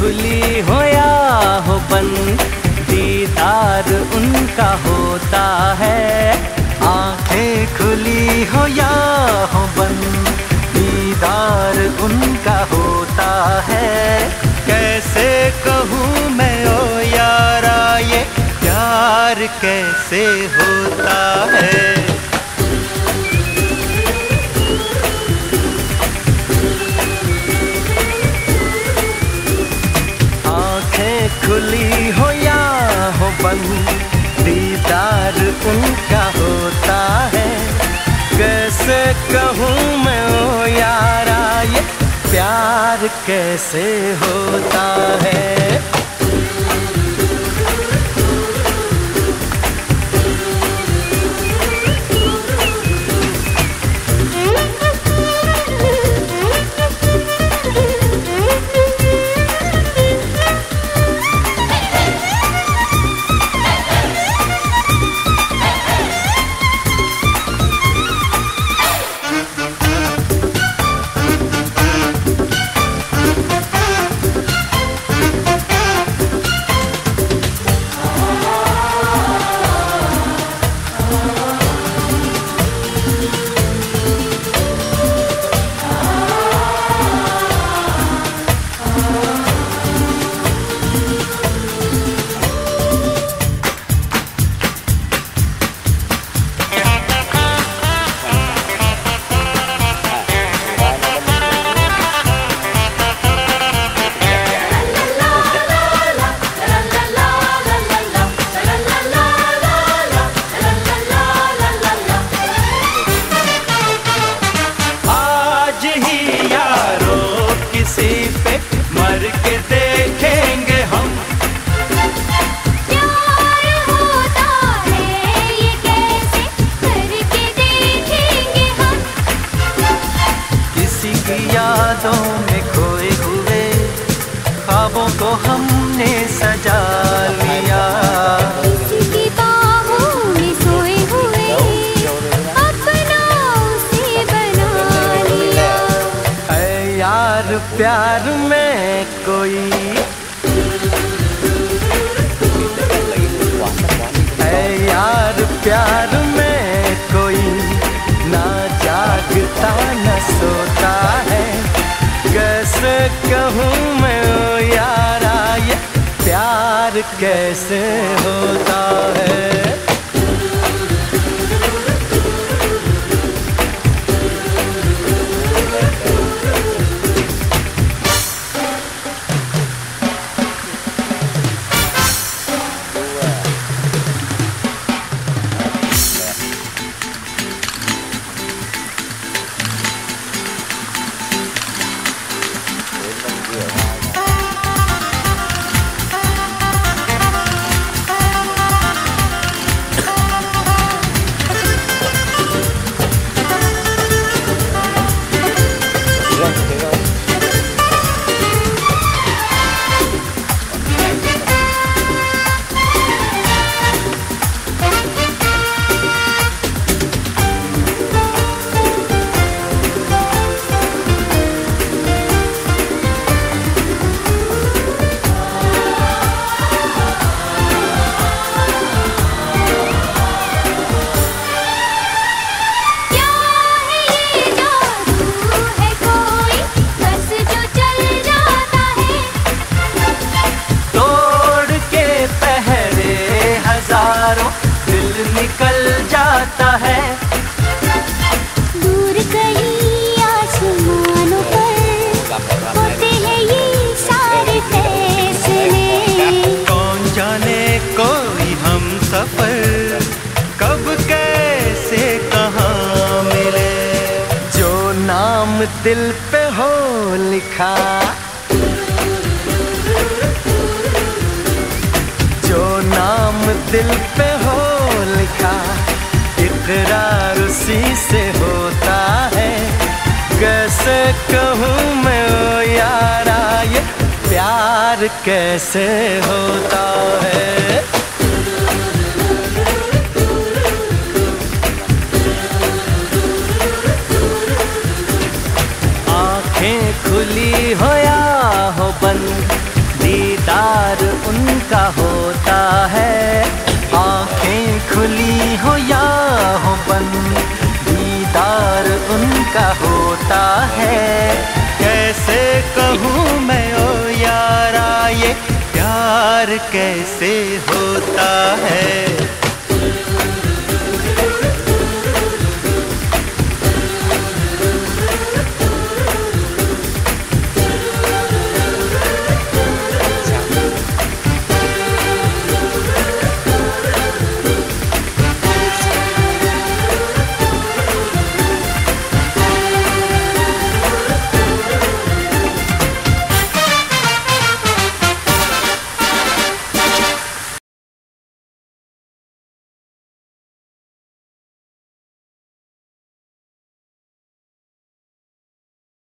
खुली हो या हो बंद, दीदार उनका होता है। आंखें खुली हो या हो बंद, दीदार उनका होता है। कैसे कहूँ मैं ओ यारा ये प्यार कैसे होता है। खुली हो या हो बंद, दीदार उनका होता है। कैसे कहूँ मैं ओ यारा ये प्यार कैसे होता है। मर के देखेंगे हम, प्यार होता है ये कैसे करके देखेंगे हम। किसी की यादों में खोए हुए ख्वाबों को हमने सजा लिया। किसी की बाहों में सोए हुए अपना उसे बना लिया। ऐ यार प्यार में कोई, ऐ यार प्यार में कोई ना जागता न सोता है। कैसे कहूँ मैं ओ यारा ये प्यार कैसे होता है। निकल जाता है दूर कहीं आसमानों पर होते हैं ये सारे फैसले। कौन जाने कोई हम सफर कब कैसे कहाँ मिले। जो नाम दिल पे हो लिखा, जो नाम दिल पे हो लिखा, इकरार उसी से होता है। कैसे कहूँ मैं ओ यारा ये प्यार कैसे होता है। आंखें खुली हो या हो बंद, दीदार उनका होता है, आंखें खुली हो या हो बंद, दीदार उनका होता है। कैसे कहूँ मैं ओ यारा ये प्यार कैसे होता है।